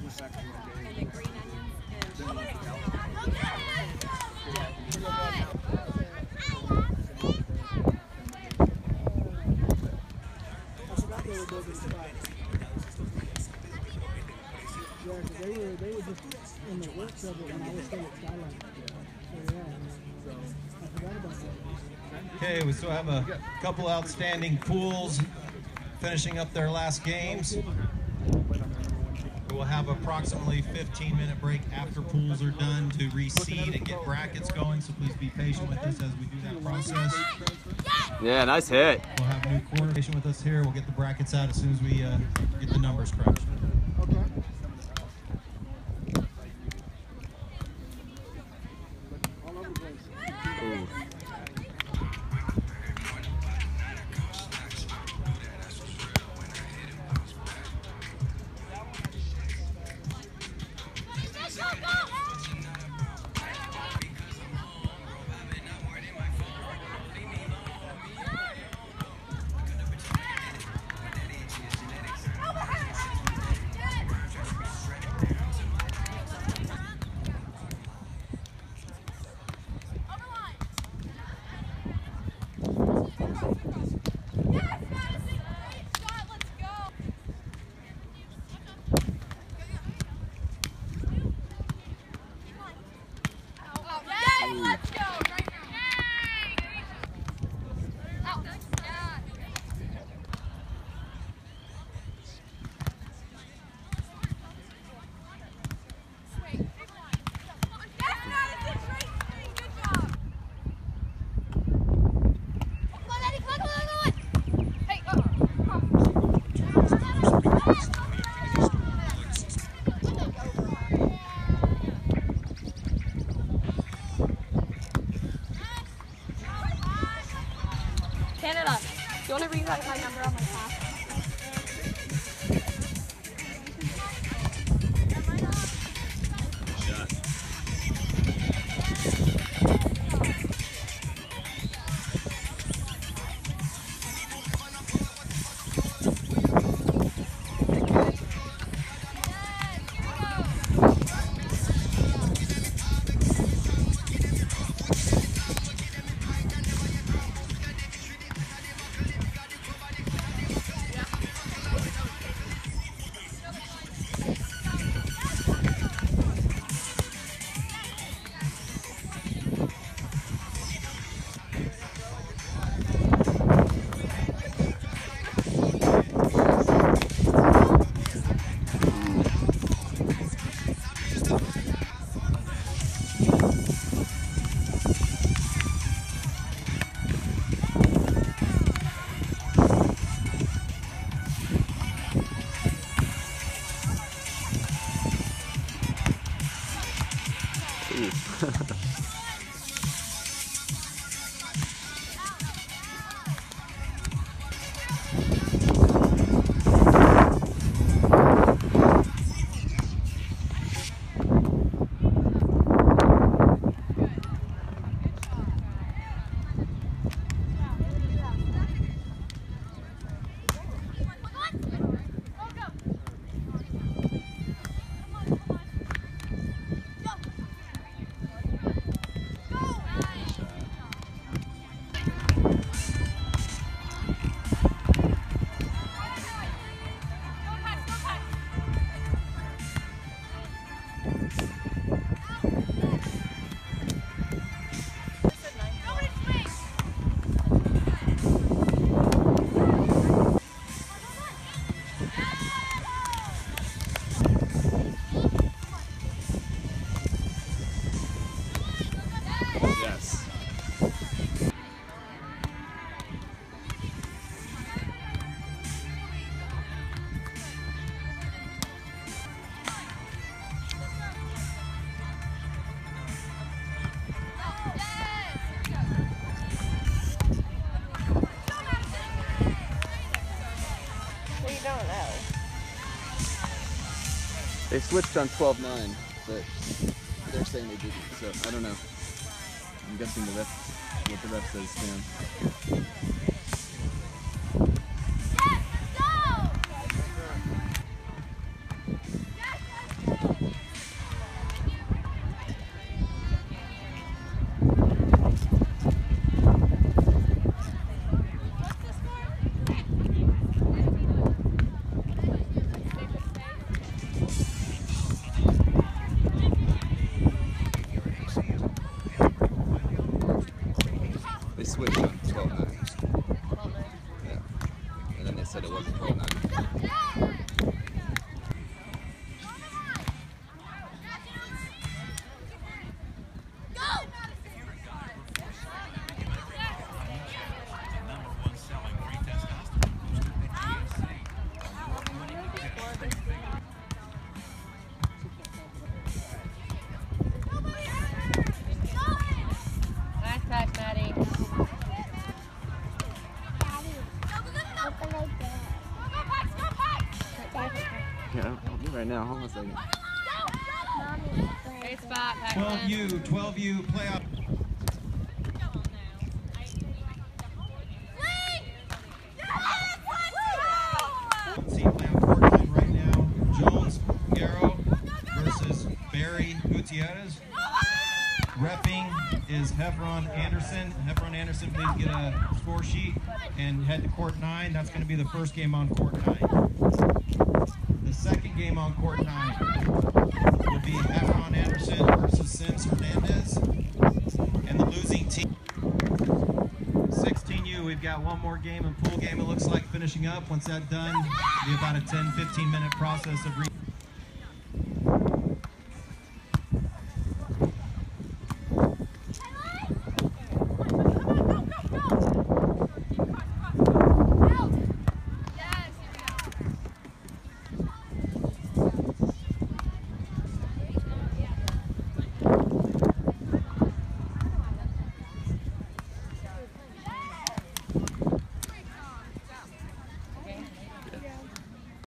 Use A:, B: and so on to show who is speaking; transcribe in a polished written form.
A: And then green onions and cheese.
B: Yeah, because they were just in the work trouble when I was still at Skyline. So yeah, I forgot about that.
C: Okay, we still have a couple outstanding pools finishing up their last games. We'll have approximately 15-minute break after pools are done to reseed and get brackets going, so please be patient with us as we do that process.
D: Yeah, nice hit.
C: We'll have a new coordination with us here. We'll get the brackets out as soon as we get the numbers correct.
B: Okay. All over the place.
D: Ooh.
A: Canada, do you want to rewrite my number on my pass?
D: Yes.
A: Well, you don't know.
D: They switched on 12-9, but they're saying they didn't, so I don't know. I'm guessing the ref, what the ref says stands. now. Hold on a second.
A: Great spot, Paxton.
C: 12U playoff. See playoff court time right now. Jones Guerrero versus Barry Gutierrez. Reffing is Heffron Anderson. Heffron Anderson, please get a score sheet and head to court 9. That's going to be the first game on court 9. The second game on court 9 will be Heffron Anderson versus Sims Hernandez. And the losing team. 16U, we've got one more game and pool game, it looks like, finishing up. Once that's done, it'll be about a 10-15 minute process of